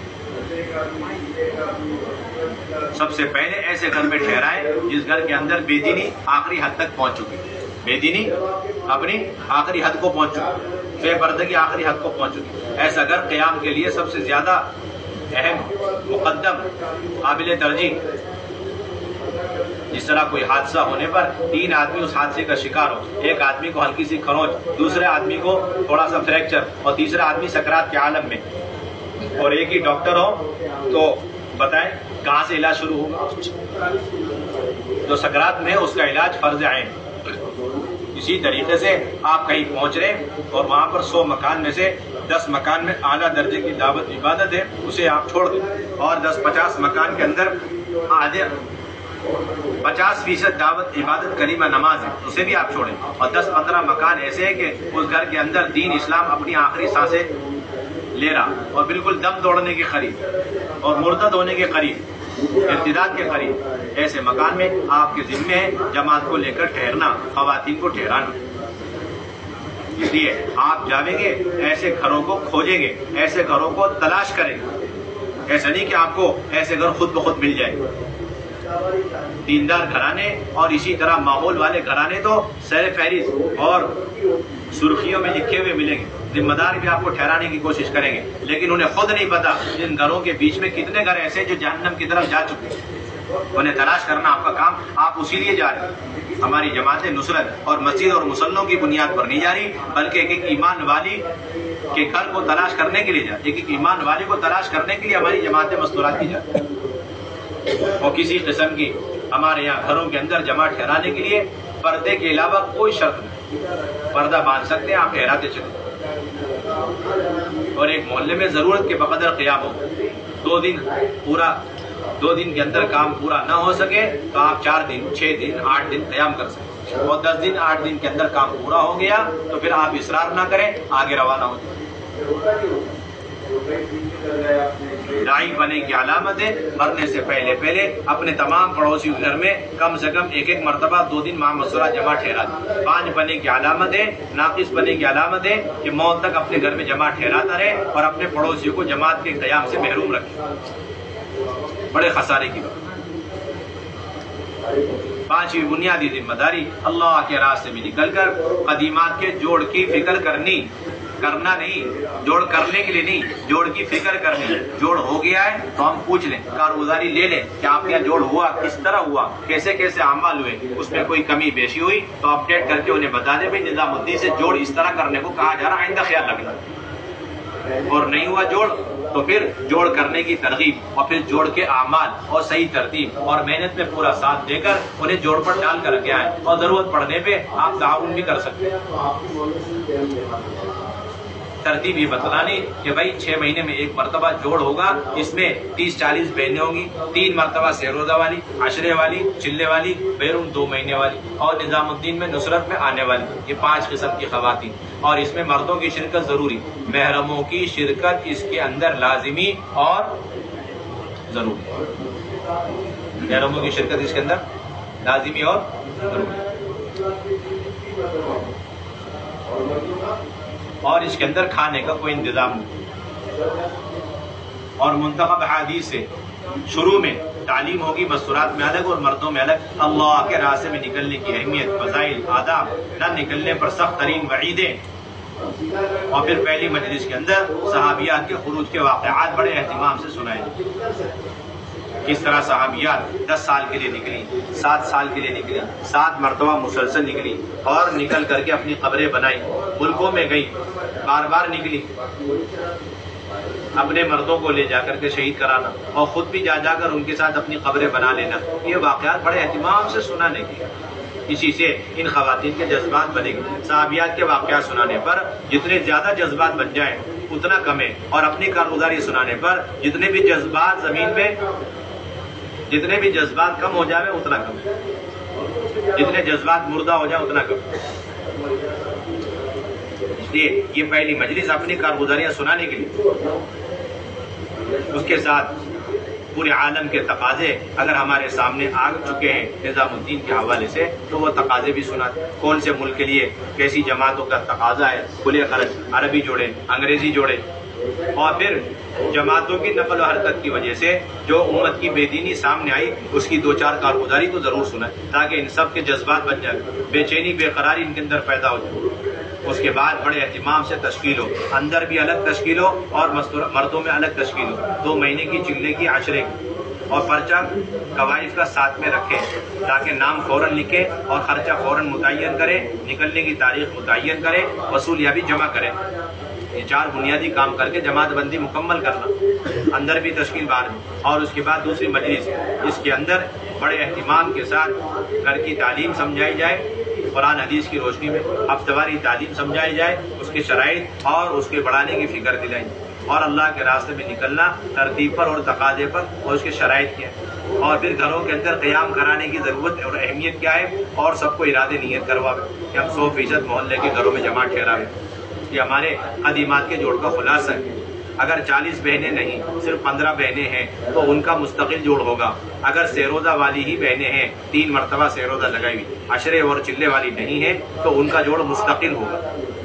سب سے پہلے ایسے گھر میں ٹھہرائیں جس گھر کے اندر بے دینی آخری حد تک پہنچ چکی، بے دینی اپنی آخری حد کو پہنچ چکی، بے پردگی آخری حد کو پہنچ چکی. ایسا گھر قیام کے لیے سب سے زیادہ اہم، مقدم، قابل ترجیح. جس طرح کوئی حادثہ ہونے پر 3 آدمی اس حادثے کا شکار ہو، ایک آدمی کو ہلکی سی کھروچ، دوسرے آدمی کو تھوڑا سا فریکچر، اور تیسرا آدمی سکرات کے عالم میں، اور ایک ہی ڈاکٹر ہو، تو بتائیں کہاں سے علاج شروع ہوگا؟ جو سکرات میں اس کا علاج فرض عین. اسی طریقے سے آپ کہیں پہنچ رہے اور وہاں پر 100 مکان میں سے 10 مکان میں اعلیٰ درجے کی دعوت عبادت ہے، اسے آپ چھوڑ دیں، اور 10-50 مکان کے اندر آدھے 50% دعوت عبادت کلمہ نماز ہے، اسے بھی آپ چھوڑیں. اور 10-15 مکان ایسے ہیں کہ اس گھر کے اندر دین اسلام اپنی آخری سانسیں لے رہا، اور بالکل دم توڑنے کے قریب اور مرتد ہونے کے قریب، ارتداد کے قریب. ایسے مکان میں آپ کے ذمے ہے جماعت کو لے کر ٹھہرنا، خواتین کو ٹھہرانا. اس لیے آپ جاویں گے ایسے گھروں کو کھوجیں گے، ایسے گھروں کو تلاش کریں گے. ایسا نہیں کہ آپ کو ایسے گھر خود بخود مل جائے. دیندار گھرانے اور اسی طرح ماحول والے گھرانے تو سیر فہرست اور سرخیوں میں لکھے ہوئے ملیں گے. ذمہ دار بھی آپ کو ٹھہرانے کی کوشش کریں گے، لیکن انہیں خود نہیں پتا ان گھروں کے بیچ میں کتنے گھر ایسے جو جہنم کی طرف جا چکے ہیں. انہیں تلاش کرنا آپ کا کام. آپ اسی لیے جا رہے ہیں. ہماری جماعت نصرت اور مسجد اور مسلوں کی بنیاد پر نہیں جا رہی، بلکہ ایک ایک ایمان والی کے گھر کو تلاش کرنے کے لیے جا رہی. ایک ایک ایمان والے کو تلاش کرنے کے لیے ہماری جماعت مستورات کی جاتی ہے. اور کسی قسم کی ہمارے یہاں گھروں کے اندر جمع ٹھہرانے کے لیے پردے کے علاوہ کوئی شرط نہیں. پردہ باندھ سکتے ہیں، آپ ٹھہراتے چلیں. اور ایک محلے میں ضرورت کے بقدر قیام ہو. 2 دن کے اندر کام پورا نہ ہو سکے تو آپ 4 دن، 6 دن، 8 دن قیام کر سکیں. اور 10 دن، 8 دن کے اندر کام پورا ہو گیا تو پھر آپ اصرار نہ کریں، آگے روانہ ہو جائیں. داعی بنے کی علامت ہے مرنے سے پہلے اپنے تمام پڑوسی گھر میں کم سے کم 1 مرتبہ 2 دن محمد صلی اللہ علیہ وسلم جمع ٹھہرا دے. 5 بنے کی علامت ہے، ناقص بنے کی علامت ہے کہ موت تک اپنے گھر میں جمع ٹھہراتا رہے اور اپنے پڑوسیوں کو جماعت کے قیام سے محروم رکھے. بڑے خسارے کی بات. 5ویں بنیادی ذمہ داری اللہ کے راستے میں نکل کر قدیمات کے جوڑ کی فکر کرنا نہیں، جوڑ کرنے کے لیے نہیں، جوڑ کی فکر کرنی. جوڑ ہو گیا ہے تو ہم پوچھ لیں، کارگزاری لے لیں کہ آپ کا جوڑ ہوا، کس طرح ہوا، کیسے کیسے اعمال ہوئے، اس میں کوئی کمی بیشی ہوئی تو اپڈیٹ کر کے انہیں بتا دیں بھائی نظام الدین سے جوڑ اس طرح کرنے کو کہا جا رہا ہے، آئندہ خیال رکھنا. اور نہیں ہوا جوڑ تو پھر جوڑ کرنے کی ترغیب اور پھر جوڑ کے اعمال اور صحیح ترتیب اور محنت میں پورا ساتھ دے کر انہیں جوڑ پر ڈال کر کے آئیں. اور ضرورت پڑنے پہ آپ تعاون بھی کر سکتے ہیں. ترتیب یہ بتلانی کہ بھائی 6 مہینے میں ایک مرتبہ جوڑ ہوگا، اس میں 30-40 بہنیں ہوں گی، 3 مرتبہ سیروزہ والی، عشرے والی، چلے والی، بیرون 2 مہینے والی، اور نظام الدین میں نصرت میں آنے والی، یہ 5 قسم کی خواتین، اور اس میں مردوں کی شرکت ضروری، محرموں کی شرکت اس کے اندر لازمی اور ضروری، محرموں کی شرکت اس کے اندر لازمی اور ضروری، اور اس کے اندر کھانے کا کوئی انتظام نہیں، اور منتخب حدیث سے شروع میں تعلیم ہوگی، مستورات میں الگ اور مردوں میں الگ، اللہ کے راستے میں نکلنے کی اہمیت، فضائل، آداب، نہ نکلنے پر سخت ترین وعیدیں، اور پھر پہلی مجلس کے اندر صحابیات کے خروج کے واقعات بڑے اہتمام سے سنائے گئے، کس طرح صحابیات 10 سال کے لیے نکلی، 7 سال کے لیے نکلی، 7 مرتبہ مسلسل نکلی، اور نکل کر کے اپنی قبریں بنائی، ملکوں میں گئی، بار بار نکلی، اپنے مردوں کو لے جا کر کے شہید کرانا، اور خود بھی جا جا کر ان کے ساتھ اپنی قبریں بنا لینا، یہ واقعات بڑے اہتمام سے سنانے کی، اسی سے ان خواتین کے جذبات بنے گی۔ صحابیات کے واقعات سنانے پر جتنے زیادہ جذبات بن جائیں اتنا کم ہے، اور اپنی کارگزاری سنانے پر جتنے بھی جذبات زمین پہ، جتنے بھی جذبات کم ہو جائے اتنا کم ہے، جتنے جذبات مردہ ہو جائے اتنا کم ہے۔ اس لیے یہ پہلی مجلس اپنی کارگزاریاں سنانے کے لیے، اس کے ساتھ پورے عالم کے تقاضے اگر ہمارے سامنے آ چکے ہیں نظام الدین کے حوالے سے، تو وہ تقاضے بھی سناتے، کون سے ملک کے لیے کیسی جماعتوں کا تقاضا ہے، کھلے خرچ، عربی جوڑے، انگریزی جوڑے، اور پھر جماعتوں کی نقل و حرکت کی وجہ سے جو امت کی بے دینی سامنے آئی، اس کی 2-4 کارگزاری کو ضرور سنائیں، تاکہ ان سب کے جذبات بن جائیں، بے چینی، بے قراری ان کے اندر پیدا ہو جائے۔ اس کے بعد بڑے اہتمام سے تشکیل ہو، اندر بھی الگ تشکیل ہو اور مردوں میں الگ تشکیل ہو، 2 مہینے کی، چلے کی، عشرے کی، اور پرچہ قوائف کا ساتھ میں رکھیں تاکہ نام فوراً لکھیں اور خرچہ فوراً متعین کریں، نکلنے کی تاریخ متعین کریں، وصولیابی جمع کریں، یہ 4 بنیادی کام کر کے جماعت بندی مکمل کرنا، اندر بھی تشکیل، باہر بھی۔ اور اس کے بعد دوسری مجلس، اس کے اندر بڑے اہتمام کے ساتھ گھر کی تعلیم سمجھائی جائے، قرآن حدیث کی روشنی میں ہفتہ واری تعلیم سمجھائی جائے، اس کے شرائط اور اس کے بڑھانے کی فکر دلائی جائے، اور اللہ کے راستے میں نکلنا ترتیب پر اور تقاضے پر، اور اس کے شرائط کیا ہے، اور پھر گھروں کے اندر قیام کرانے کی ضرورت اور اہمیت کیا ہے، اور سب کو ارادے نیت کرواوے کہ ہم 100% محلے کے گھروں میں جماعت ٹھہراوے۔ یہ ہمارے قدیمات کے جوڑ کا خلاصہ ہے۔ اگر 40 بہنیں نہیں، صرف 15 بہنیں ہیں تو ان کا مستقل جوڑ ہوگا۔ اگر سیروزہ والی ہی بہنیں ہیں، 3 مرتبہ سیروزہ لگائی ہوئی، عشرے اور چلے والی نہیں ہیں، تو ان کا جوڑ مستقل ہوگا۔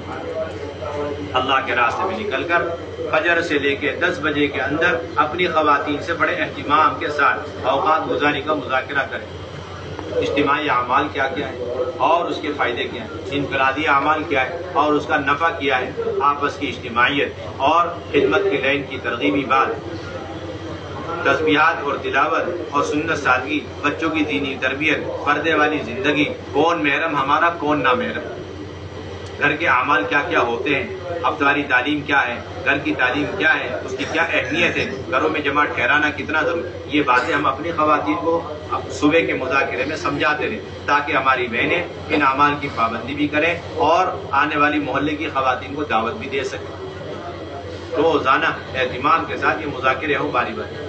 اللہ کے راستے میں نکل کر فجر سے لے کے 10 بجے کے اندر اپنی خواتین سے بڑے اہتمام کے ساتھ اوقات گزاری کا مذاکرہ کریں، اجتماعی اعمال کیا کیا ہے اور اس کے فائدے کیا ہیں، انفرادی اعمال کیا ہے اور اس کا نفع کیا ہے، آپس کی اجتماعیت اور خدمت کی لائن کی ترغیبی بات، تسبیحات اور تلاوت اور سنت سادگی، بچوں کی دینی تربیت، پردے والی زندگی، کون محرم ہمارا کون نہ محرم، گھر کے اعمال کیا کیا ہوتے ہیں، افطاری تعلیم کیا ہے، گھر کی تعلیم کیا ہے، اس کی کیا اہمیت ہے، گھروں میں جماعت ٹھہرانا کتنا ضروری، یہ باتیں ہم اپنی خواتین کو صبح کے مذاکرے میں سمجھاتے رہیں تاکہ ہماری بہنیں ان اعمال کی پابندی بھی کریں اور آنے والی محلے کی خواتین کو دعوت بھی دے سکیں۔ روزانہ اہتمام کے ساتھ یہ مذاکرے ہوں باری باری،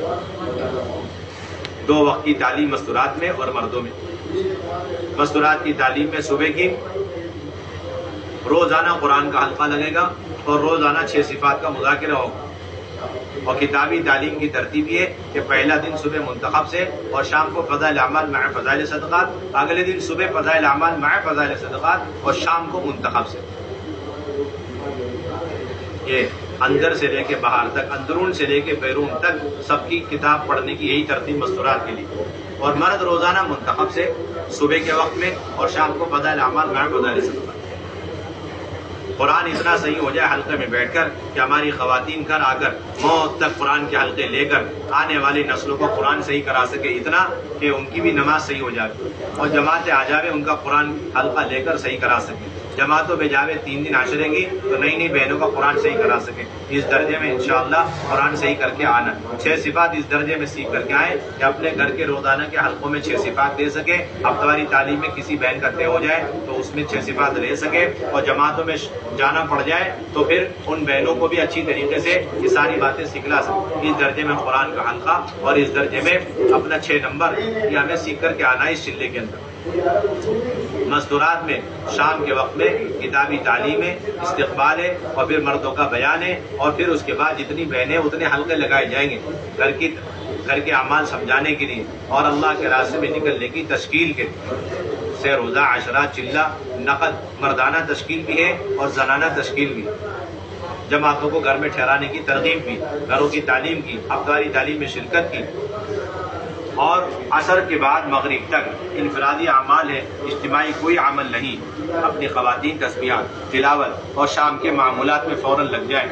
2 وقت کی تعلیم مستورات میں اور مردوں میں۔ مستورات کی تعلیم میں صبح کی روزانہ قرآن کا حلقہ لگے گا اور روزانہ 6 صفات کا مذاکرہ ہوگا، اور کتابی تعلیم کی ترتیب یہ کہ پہلا دن صبح منتخب سے اور شام کو فضائل اعمال مع فضائل صدقات، اگلے دن صبح فضائل اعمال مع فضائل صدقات اور شام کو منتخب سے۔ یہ اندر سے لے کے باہر تک، اندرون سے لے کے بیرون تک سب کی کتاب پڑھنے کی یہی ترتیب مستورات کے لیے، اور مرد روزانہ منتخب سے صبح کے وقت میں اور شام کو فضائل اعمال مع فضائل صدقات۔ قرآن اتنا صحیح ہو جائے حلقے میں بیٹھ کر کہ ہماری خواتین گھر آ کر موت تک قرآن کے حلقے لے کر آنے والی نسلوں کو قرآن صحیح کرا سکے، اتنا کہ ان کی بھی نماز صحیح ہو جائے، اور جماعت آ جاوے ان کا قرآن حلقہ لے کر صحیح کرا سکے۔ جماعتوں میں جاوے 3 دن عاشرے کی تو نئی نئی بہنوں کا قرآن صحیح کرا سکے. اس درجے میں انشاءاللہ قرآن صحیح کر کے آنا. 6 صفات اس درجے میں سیکھ کر کے آئیں کہ اپنے گھر کے روزانہ کے حلقوں میں 6 صفات دے سکے. ہفتواری تعلیم میں کسی بہن کا طے ہو جائے تو اس میں 6 صفات لے سکے, اور جماعتوں میں جانا پڑ جائے تو پھر ان بہنوں کو بھی اچھی طریقے سے یہ ساری باتیں سکھلا سکے. اس درجے میں قرآن کا حلقہ اور اس درجے میں اپنا 6 نمبر یہ ہمیں سیکھ کر کے آنا ہے اس چلے کے اندر. مستورات میں شام کے وقت میں کتابی تعلیم ہے, استقبال ہے, اور پھر مردوں کا بیان ہے, اور پھر اس کے بعد جتنی بہنیں اتنے حلقے لگائے جائیں گے گھر کے اعمال سمجھانے کے لیے اور اللہ کے راستے میں نکلنے کی تشکیل کے سے روزہ عشرہ چلہ نقد مردانہ تشکیل بھی ہے اور زنانہ تشکیل بھی. جماعتوں کو گھر میں ٹھہرانے کی ترغیب بھی, گھروں کی تعلیم کی, افطاری تعلیم میں شرکت کی, اور عصر کے بعد مغرب تک انفرادی اعمال ہے, اجتماعی کوئی عمل نہیں. اپنی خواتین تسبیحات تلاوت اور شام کے معمولات میں فوراً لگ جائے.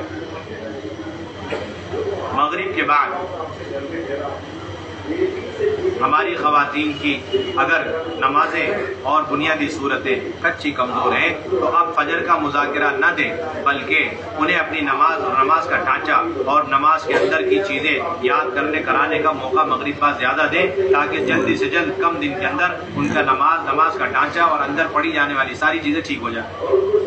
مغرب کے بعد ہماری خواتین کی اگر نمازیں اور بنیادی صورتیں کچی کمزور ہیں تو اب فجر کا مذاکرہ نہ دیں, بلکہ انہیں اپنی نماز اور نماز کا ڈھانچہ اور نماز کے اندر کی چیزیں یاد کرانے کا موقع مغرب بعد زیادہ دیں, تاکہ جلدی سے جلد کم دن کے اندر ان کا نماز کا ڈھانچہ اور اندر پڑھی جانے والی ساری چیزیں ٹھیک ہو جائیں.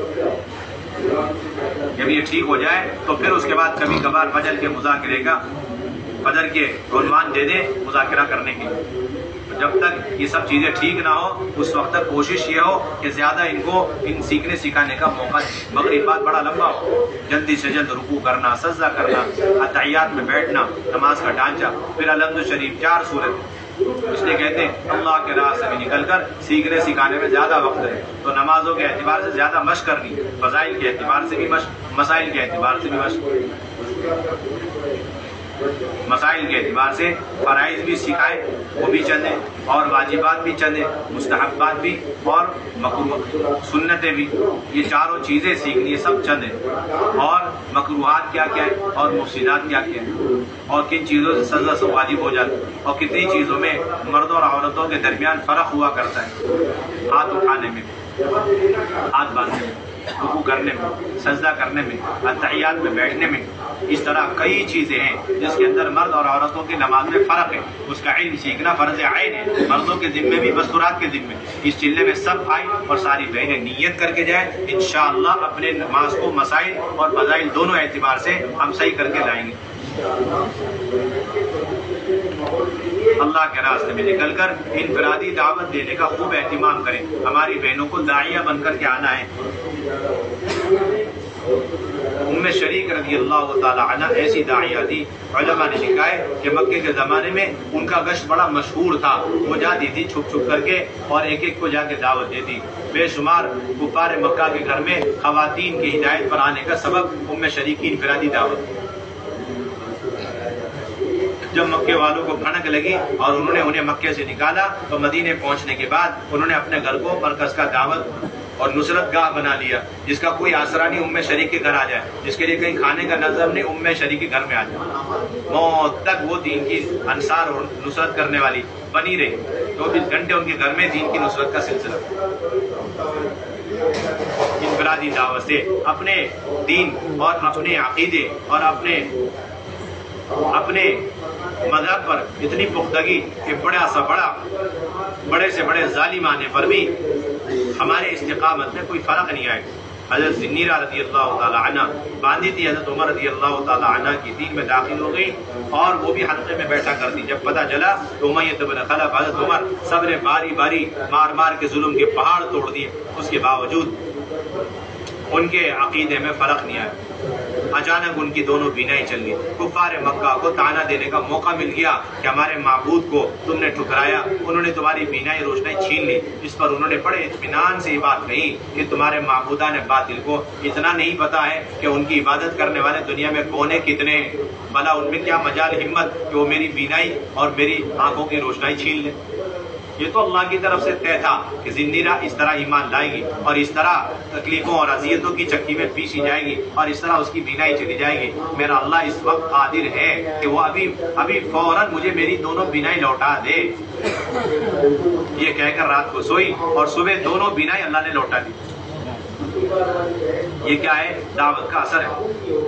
جب یہ ٹھیک ہو جائے تو پھر اس کے بعد کبھی کبھار فجر کے مذاکرے کا فجر کے عنوان دے دیں مذاکرہ کرنے کی. جب تک یہ سب چیزیں ٹھیک نہ ہو اس وقت تک کوشش یہ ہو کہ زیادہ ان سیکھنے سکھانے کا موقع مغرب بعد بڑا لمبا ہو. جلدی سے جلد رکوع کرنا, سجدہ کرنا, اتحیات میں بیٹھنا, نماز کا ڈھانچہ, پھر الحمد شریف 4 سورت. اس لیے کہتے ہیں اللہ کے راستے میں نکل کر سیکھنے سکھانے میں زیادہ وقت ہے تو نمازوں کے اعتبار سے زیادہ مشق کرنی, فضائل کے اعتبار سے بھی مشق, مسائل کے اعتبار سے بھی مشق. مسائل کے اعتبار سے فرائض بھی سکھائے, وہ بھی چندے, اور واجبات بھی چندے, مستحبات بھی اور مکروہ سنتیں بھی. یہ چاروں چیزیں سیکھنی ہے, سب چندے. اور مکروہات کیا کیا ہے اور مفسدات کیا کیا ہے, اور کن چیزوں سے سزا سے واجب ہو جاتا ہے, اور کتنی چیزوں میں مردوں اور عورتوں کے درمیان فرق ہوا کرتا ہے. ہاتھ اٹھانے میں, ہاتھ باندھنے میں, رکوع کرنے میں, سجدہ کرنے میں, اتحیات میں بیٹھنے میں, اس طرح کئی چیزیں ہیں جس کے اندر مرد اور عورتوں کی نماز میں فرق ہے. اس کا علم سیکھنا فرض عین ہے, مردوں کے ذمے بھی مستورات کے ذمے. اس چلے میں سب آئیں اور ساری بہنیں نیت کر کے جائیں, انشاءاللہ اپنے نماز کو مسائل اور فضائل دونوں اعتبار سے ہم صحیح کر کے لائیں گے. اللہ کے راستے میں نکل کر انفرادی دعوت دینے کا خوب اہتمام کریں. ہماری بہنوں کو داعیہ بن کر کے آنا ہے. ام شریک رضی اللہ تعالی عنہ ایسی داعیہ تھی, علماء نے لکھا ہے کہ مکے کے زمانے میں ان کا گشت بڑا مشہور تھا. وہ جاتی تھی چھپ چھپ کر کے اور ایک ایک کو جا کے دعوت دیتی. بے شمار کفار مکہ کے گھر میں خواتین کی ہدایت پر آنے کا سبب ام شریک کی انفرادی دعوت. جب مکے والوں کو بھنک لگی اور انہوں نے انہیں مکے سے نکالا تو مدینے پہنچنے کے بعد انہوں نے اپنے گھر کو مرکز کا دعوت اور نصرت گاہ بنا لیا, جس کا کوئی آسرا نہیں ام شریک کے گھر آ جائے, جس کے لیے کہیں کھانے کا نظر نہیں, ام شریک کے گھر میں آ جائے. موت تک وہ دین کی انصار اور نصرت کرنے والی بنی رہی. 24 گھنٹے ان کے گھر میں دین کی نصرت کا سلسلہ. انفرادی دعوت سے اپنے دین اور اپنے عقیدے اور اپنے مذہب پر اتنی پختگی کہ بڑے سے بڑے ظالم آنے پر بھی ہمارے استقامت میں کوئی فرق نہیں آئے. حضرت زنیرہ رضی اللہ تعالی عنہ باندھی تھی, حضرت عمر رضی اللہ تعالی عنہ کی دین میں داخل ہو گئی اور وہ بھی حلقے میں بیٹھا کرتی. جب پتہ چلا تو امیہ بن خلف, حضرت عمر سب نے باری باری مار کے ظلم کے پہاڑ توڑ دیے. اس کے باوجود ان کے عقیدے میں فرق نہیں آیا. اچانک ان کی دونوں بینائی چل گئی. کفار مکہ کو تانا دینے کا موقع مل گیا کہ ہمارے معبود کو تم نے ٹھکرایا, انہوں نے تمہاری بینائی روشنائی چھین لی. اس پر انہوں نے بڑے اطمینان سے یہ بات کہی کہ تمہارے معبودان باطل کو اتنا نہیں پتا ہے کہ ان کی عبادت کرنے والے دنیا میں کون ہے, کتنے ہیں, بھلا ان میں کیا مجال ہمت کہ وہ میری بینائی اور میری آنکھوں کی روشنائی چھین لیں. یہ تو اللہ کی طرف سے طے تھا کہ زندیرہ اس طرح ایمان لائے گی اور اس طرح تکلیفوں اور اذیتوں کی چکی میں پیسی جائے گی اور اس طرح اس کی بینائی چلی جائے گی. میرا اللہ اس وقت قادر ہے کہ وہ ابھی فوراً مجھے میری دونوں بینائی لوٹا دے. یہ کہہ کر رات کو سوئی اور صبح دونوں بینائی اللہ نے لوٹا دی. یہ کیا ہے؟ دعوت کا اثر ہے۔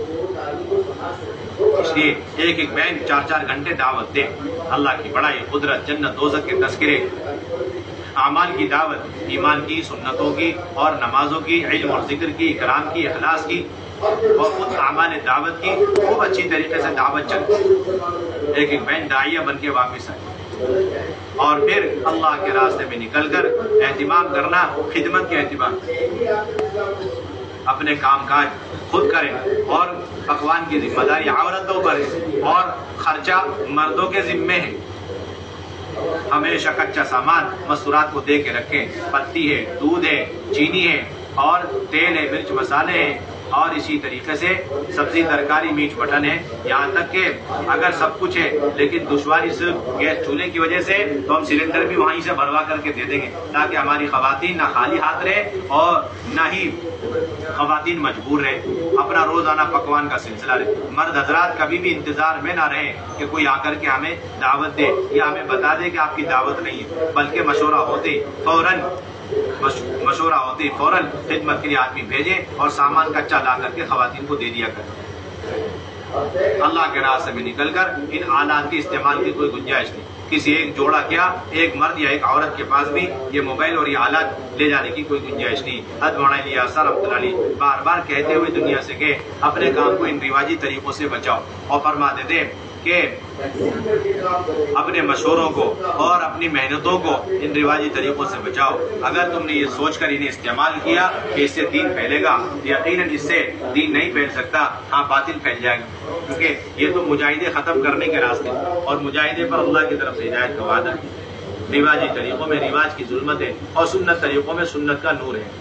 اس لیے ایک ایک بینک 4-4 گھنٹے دعوت دے، اللہ کی بڑائی، قدرت، جنت، دوزخ کے تذکرے، اعمال کی دعوت، ایمان کی، سنتوں کی اور نمازوں کی، علم اور ذکر کی، اکرام کی، اخلاص کی اور خود اعمال دعوت کی خوب اچھی طریقے سے دعوت چلے، ایک ایک بین داعیہ بن کے واپس آئے، اور پھر اللہ کے راستے میں نکل کر اہتمام کرنا، خدمت کے اہتمام، اپنے کام کاج خود کریں، اور پکوان کی ذمہ داری عورتوں پر ہے اور خرچہ مردوں کے ذمے ہے۔ ہمیشہ کچا سامان مستورات کو دے کے رکھیں، پتی ہے، دودھ ہے، چینی ہے اور تیل ہے، مرچ مسالے ہیں، اور اسی طریقے سے سبزی ترکاری میٹ مٹن ہے، یہاں تک کہ اگر سب کچھ ہے لیکن دشواری صرف گیس چولہے کی وجہ سے تو ہم سلنڈر بھی وہیں سے بھروا کر کے دے دیں گے، تاکہ ہماری خواتین نہ خالی ہاتھ رہے اور نہ ہی خواتین مجبور رہے، اپنا روزانہ پکوان کا سلسلہ رہے۔ مرد حضرات کبھی بھی انتظار میں نہ رہیں کہ کوئی آ کر کے ہمیں دعوت دے یا ہمیں بتا دے کہ آپ کی دعوت نہیں ہے، بلکہ مشورہ ہوتے فوراً خدمت کے لیے آدمی بھیجیں اور سامان کچا لا کر کے خواتین کو دے دیا کریں۔ اللہ کے راستے میں نکل کر ان آلات کے استعمال کی کوئی گنجائش نہیں۔ کسی ایک جوڑا کیا، ایک مرد یا ایک عورت کے پاس بھی یہ موبائل اور یہ آلات لے جانے کی کوئی گنجائش نہیں۔ حضرت مولانا الیاس رحمۃ اللہ علیہ بار بار کہتے ہوئے دنیا سے کہ اپنے کام کو ان رواجی طریقوں سے بچاؤ، اور فرماتے تھے کہ اپنے مشوروں کو اور اپنی محنتوں کو ان رواجی طریقوں سے بچاؤ۔ اگر تم نے یہ سوچ کر انہیں استعمال کیا کہ اس سے دین پھیلے گا، یقیناً اس سے دین نہیں پھیل سکتا، ہاں باطل پھیل جائے گا، کیونکہ یہ تو مجاہدے ختم کرنے کے راستے، اور مجاہدے پر اللہ کی طرف سے ہدایت کا وعدہ ہے۔ رواجی طریقوں میں رواج کی ظلمت ہے اور سنت طریقوں میں سنت کا نور ہے۔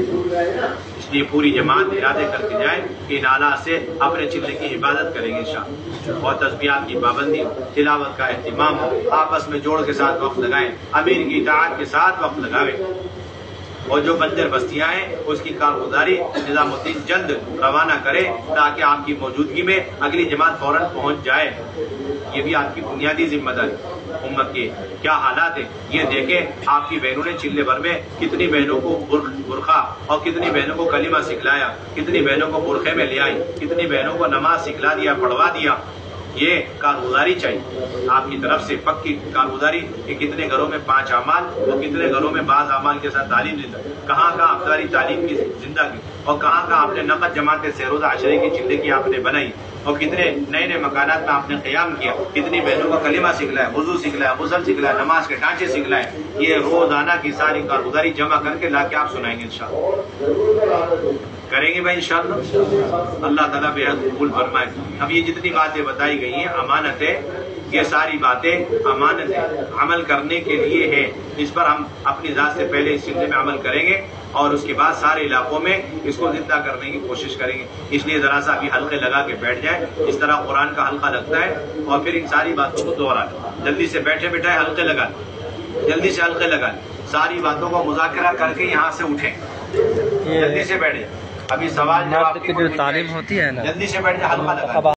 اس لیے پوری جماعت ارادے کر کے جائیں کہ ان آلات سے اپنے چلے کی حفاظت کریں گے انشاءاللہ، اور تسبیحات کی پابندی، تلاوت کا اہتمام ہو، آپس میں جوڑ کے ساتھ وقت لگائیں، امیر کی اطاعت کے ساتھ وقت لگاویں، اور جو بندر بستیاں ہیں اس کی کارگزاری نظام الدین جلد روانہ کرے تاکہ آپ کی موجودگی میں اگلی جماعت فوراً پہنچ جائے۔ یہ بھی آپ کی بنیادی ذمہ داری۔ امت کے کیا حالات ہیں یہ دیکھیں، آپ کی بہنوں نے چلے بھر میں کتنی بہنوں کو برقع اور کتنی بہنوں کو کلمہ سکھلایا، کتنی بہنوں کو برقعے میں لے آئی، کتنی بہنوں کو نماز سکھلا دیا، پڑھوا دیا۔ یہ کارگزاری چاہیے آپ کی طرف سے، پکی کارگزاری کہ کتنے گھروں میں 5 اعمال اور کتنے گھروں میں بعض اعمال کے ساتھ تعلیم دیتا، کہاں کہاں افطاری تعلیم کی زندہ کی، اور کہاں کہاں آپ نے نقد جماعت سہروز عشرے کی چلے کی آپ نے بنائی، اور کتنے نئے نئے مکانات میں آپ نے قیام کیا، کتنی بہنوں کا کلمہ سکھلایا، وضو سکھلایا، غسل سکھلایا، نماز کے ڈھانچے سکھلائے۔ یہ روزانہ کی ساری کارگزاری جمع کر کے لا کے آپ سنائیں گے انشاءاللہ، کریں گے بھائی انشاءاللہ، اللہ تعالیٰ بے حد قبول فرمائے۔ اب یہ جتنی باتیں بتائی گئی ہیں امانت ہے، یہ ساری باتیں امانت ہے، عمل کرنے کے لیے ہے، اس پر ہم اپنی ذات سے پہلے اس سلسلے میں عمل کریں گے، اور اس کے بعد سارے علاقوں میں اس کو زندہ کرنے کی کوشش کریں گے۔ اس لیے ذرا سا ابھی حلقے لگا کے بیٹھ جائیں، اس طرح قرآن کا حلقہ لگتا ہے، اور پھر ان ساری باتوں کو دوہرا لیں، جلدی سے بیٹھے بیٹھے حلقے لگا لیں، جلدی سے حلقے لگا لیں، ساری باتوں کو مذاکرہ کر کے یہاں سے اٹھیں، جلدی سے بیٹھیں، ابھی سوال جواب کی تعلیم ہوتی ہے نا، جلدی سے بیٹھ جائیں، حلقہ لگا لیں۔